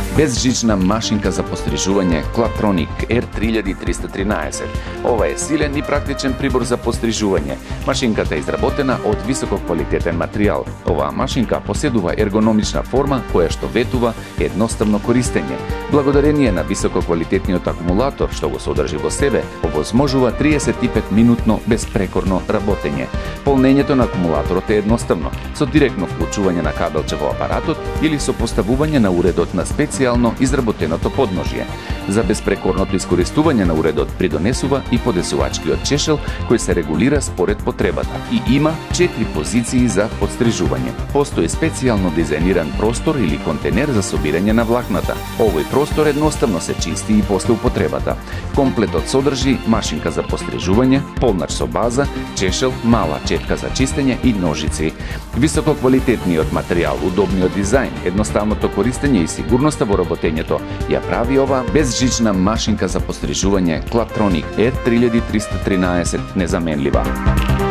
Безжична машинка за пострижување Клаптроник R3313. Ова е силен и практичен прибор за пострижување. Машинката е изработена од висококвалитетен материјал. Оваа машинка поседува ергономична форма која што ветува едноставно користење. Благодарение на висококвалитетниот акумулатор што го содржи во себе, овозможува 35-минутно безпрекорно работење. Полнењето на акумулаторот е едноставно, со директно вклучување на кабелче во апаратот или со поставување на уредот на специјално изработеното подножје. За безпрекорното искористување на уредот придонесува и подесувачкиот чешел кој се регулира според потребата и има 4 позиции за подстрижување. Постои специјално дизајниран простор или контенер за собирање на влакната. Овој простор едноставно се чисти и после употребата. Комплетот содржи машинка за пострижување, полнач со база, чешел, мала четка за чистење и ножици. Висококвалитетниот материјал, удобниот дизајн, едноставното користење и сигурноста во работењето ја прави ова безжична машинка за пострижување Клаптроник R3313 незаменлива.